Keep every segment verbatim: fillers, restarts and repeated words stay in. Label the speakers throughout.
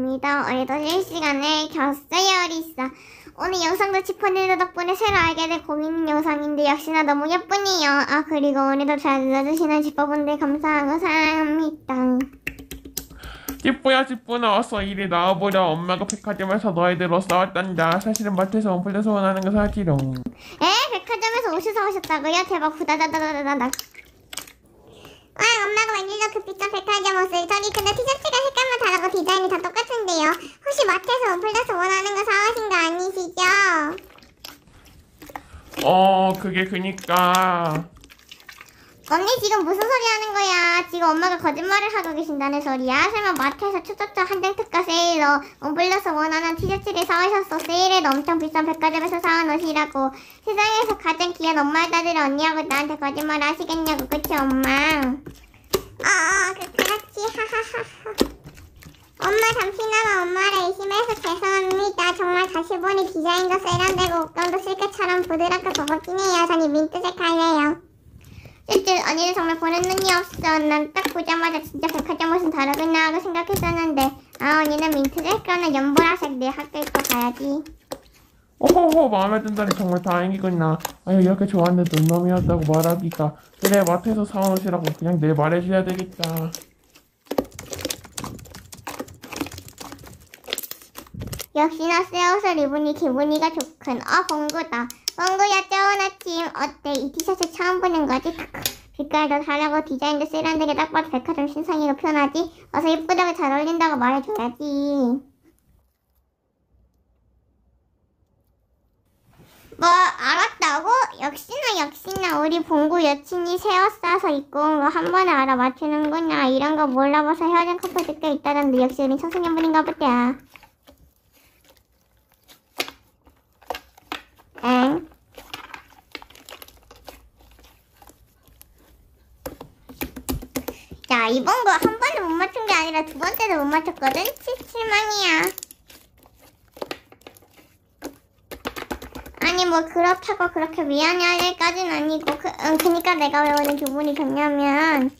Speaker 1: 반갑습니다. 오늘도 실시간에 켰어요, 리사. 오늘 영상도 치퍼니들 덕분에 새로 알게 된 고민 영상인데 역시나 너무 예쁘네요. 아, 그리고 오늘도 잘 눌러주시는 지퍼분들 감사하고 사랑합니다.
Speaker 2: 지뿌야 지뿌나 어서 이리 나와보려. 엄마가 백화점에서 너희들로 싸웠단다. 사실은 마트에서 원플러스 원하는 거 사지롱.
Speaker 1: 에? 백화점에서 옷을 사오셨다고요? 대박. 후다다다다다닥. 와, 엄마가 만들던 그 비싼 백화점 옷을. 저기 근데 티셔츠가 색깔만 다르고 디자인이 다 똑같은데요. 혹시 마트에서 원플러스 원하는 거 사오신 거 아니시죠?
Speaker 2: 어 그게 그니까
Speaker 1: 언니 지금 무슨 소리 하는 거야? 지금 엄마가 거짓말을 하고 계신다는 소리야? 설마 마트에서 초저저 한정 특가 세일로 원플러스 원하는 티셔츠를 사오셨어? 세일에도 엄청 비싼 백화점에서 사온 옷이라고. 세상에서 가장 귀한 엄마의 딸들이 언니하고 나한테 거짓말 하시겠냐고. 그치 엄마? 아, 그, 그렇지. 하하하하. 엄마 잠시나마 엄마를 의심해서 죄송합니다. 정말 다시 보니 디자인도 세련되고 옷감도 실크처럼 부드럽고 고급진 해요. 저는 민트색 할래요. 실제 언니는 정말 보는 눈이 없어. 난 딱 보자마자 진짜 백화점 옷은 다르구나 하고 생각했었는데, 아, 언니는 민트색? 그러면 연보라색 내 학교 입고 가야지.
Speaker 2: 오호호 마음에 든다니 정말 다행이구나. 아유 이렇게 좋아하는데 눈놈이었다고 말하기가. 그래 마트에서 사온 옷이라고 그냥 내일 말해줘야 되겠다.
Speaker 1: 역시나 새 옷을 입으니 기분이가 좋군. 어, 봉구다. 봉구야, 좋은 아침. 어때? 이 티셔츠 처음 보는 거지? 빛깔도 다르고 디자인도 세련되게 딱 봐도 백화점 신상이고 편하지? 어서 예쁘다고 잘 어울린다고 말해줘야지. 뭐 알았다고? 역시나 역시나 우리 봉구 여친이 새 옷 사서 입고 온 거 한 번에 알아맞히는구나. 이런 거 몰라봐서 헤어진 커플도 꽤 있다던데 역시 우린 청소년분인가 보다. 엥? 자, 이번 거 한 번에 못 맞춘 게 아니라 두 번째도 못 맞췄거든? 칠칠망이야. 아니 뭐 그렇다고 그렇게 미안해할 일까진 아니고 그, 응, 그니까 내가 왜 오늘 기분이 좋냐면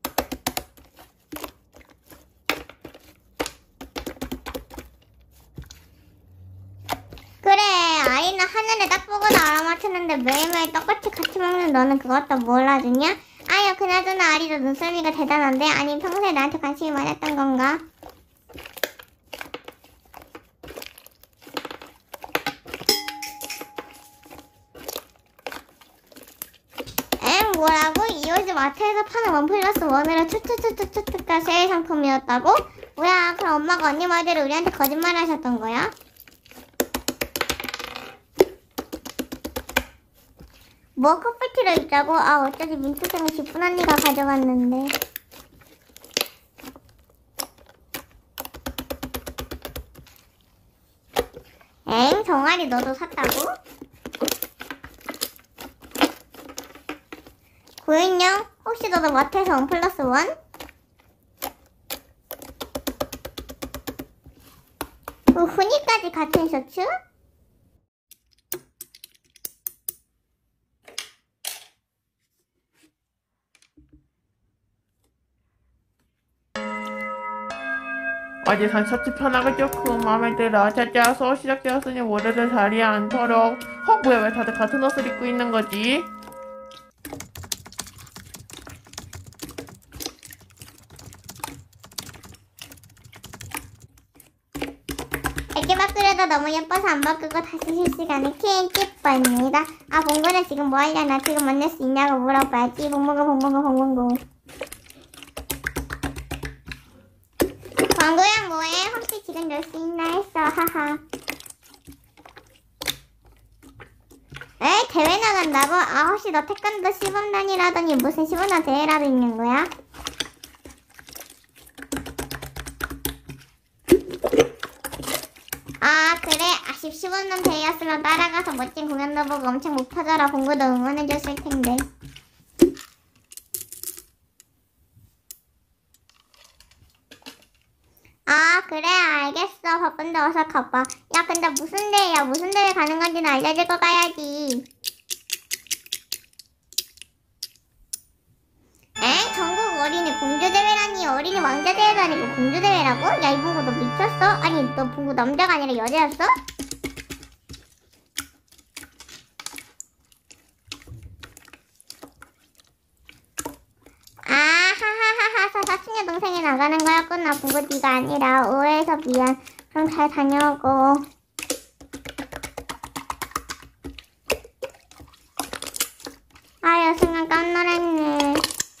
Speaker 1: 그래, 아이는 하늘에 딱 보고도 알아맞혔는데 매일매일 똑같이 같이 먹는 너는 그것도 몰라주냐? 아유, 그나저나 아리도 눈썰미가 대단한데? 아니 평소에 나한테 관심이 많았던 건가? 엥? 뭐라고? 이 옷이 마트에서 파는 원 플러스 원으로 추추추추추추가 세일 상품이었다고? 뭐야, 그럼 엄마가 언니 말대로 우리한테 거짓말 하셨던 거야? 뭐 커플티를 입자고? 아, 어쩌지 민트색은 지쁜 언니가 가져갔는데. 엥? 정아리 너도 샀다고? 고윤영? 혹시 너도 마트에서 원 플러스 원? 그 후니까지 같은 셔츠?
Speaker 2: 어제 산 셔츠 편하고 좋고 마음에 들어. 자자 수업 시작되었으니 모두들 자리에 앉도록. 어 뭐야 왜 다들 같은 옷을 입고 있는 거지?
Speaker 1: 이렇게 바꾸려도 너무 예뻐서 안 바꾸고 다시 실시간에 캔찌빠입니다. 아, 봉구는 지금 뭐 하려나? 지금 만날 수 있냐고 물어봐야지. 봉봉구 봉봉구 봉봉구. 봉구야 뭐해? 혹시 지금 놀 수 있나 했어. 하하. 에? 대회 나간다고? 아, 혹시 너 태권도 시범단이라더니 무슨 시범단 대회라도 있는 거야? 아, 그래? 아쉽 시범단 대회였으면 따라가서 멋진 공연도 보고 엄청 못 퍼져라. 봉구도 응원해줬을 텐데. 아, 그래 알겠어. 바쁜데 어서 가봐. 야, 근데 무슨 대회야? 무슨 대회 가는 건지는 알려줄 거 가야지. 에? 전국 어린이 공주대회라니요. 어린이 왕자 대회도 아니고 공주 대회라고? 야, 이 봉구 너 미쳤어? 아니, 너 봉구 남자가 아니라 여자였어? 아, 하하하하, 사촌녀 동생이 나가는 거였구나. 봉구 네가 아니라. 오해해서 미안. 그럼 잘 다녀오고. 아유, 순간 깜놀했네.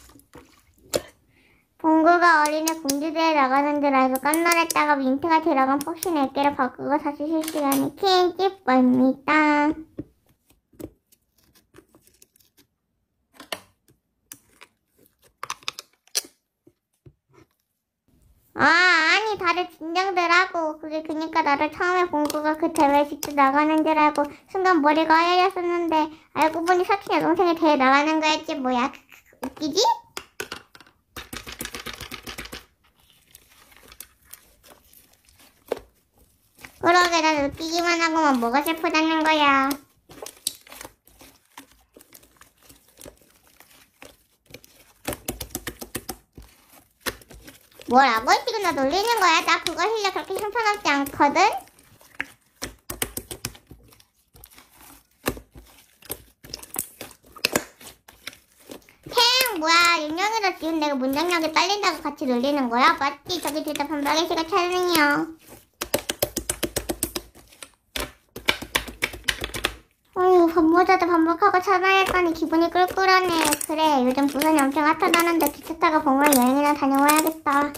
Speaker 1: 봉구가 어린애 공주대회 나가는 줄 알고 깜놀했다가 민트가 들어간 폭신 액계를 바꾸고 다시 실시간에 킹기 뻔입니다. 아, 아니 다들 진정들 하고. 그게 그니까 나를 처음에 봉구가 그 대회에 직접 나가는 줄 알고 순간 머리가 하얘졌었는데 알고 보니 사촌 여동생이 대회 나가는 거였지 뭐야. 웃기지? 그러게 난 웃기기만 하고만 뭐가 슬프다는 거야. 뭐라고? 지금 나 놀리는 거야? 나 그거 실력 그렇게 형편없지 않거든? 탱! 뭐야, 윤영이도 지금 내가 문장력이 딸린다고 같이 놀리는 거야? 맞지? 저기 둘 다 반박의 시가 촬영이요. 어휴, 반모자도 반복하고 찾아야겠다니 기분이 꿀꿀하네. 그래, 요즘 부산이 엄청 핫하다는데 기차 타고 봉우랑 여행이나 다녀와야겠다.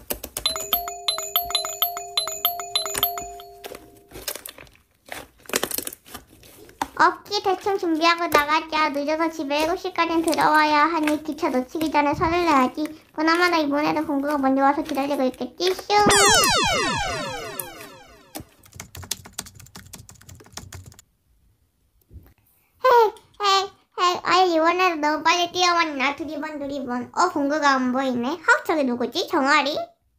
Speaker 1: 업기 대충 준비하고 나가자. 늦어서 집에 일곱 시까지는 들어와야 하니 기차 놓치기 전에 서둘 내야지. 그나마나 이번에도 봉구가 먼저 와서 기다리고 있겠지? 슝! 아이, 이번에도 너무 빨리 뛰어왔나? 두리번 두리번. 어, 봉구가 안 보이네. 헉, 저기 누구지? 정아리?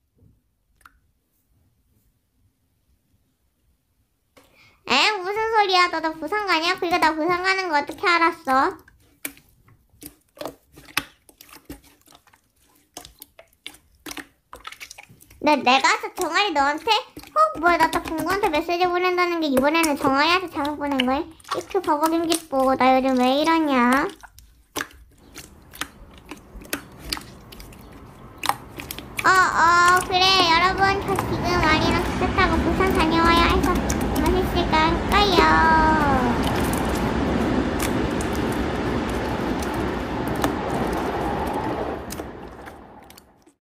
Speaker 1: 에? 무슨 소리야? 너, 너 부산 가냐? 그리고 나 부산 가는 거 어떻게 알았어? 내, 내가 서 정아리 너한테? 어? 뭐야, 나 딱 봉구한테 메시지 보낸다는 게 이번에는 정아리한테 잘못 보낸 거야? 이크 버거김 기뻐. 나 요즘 왜 이러냐? 어, 어,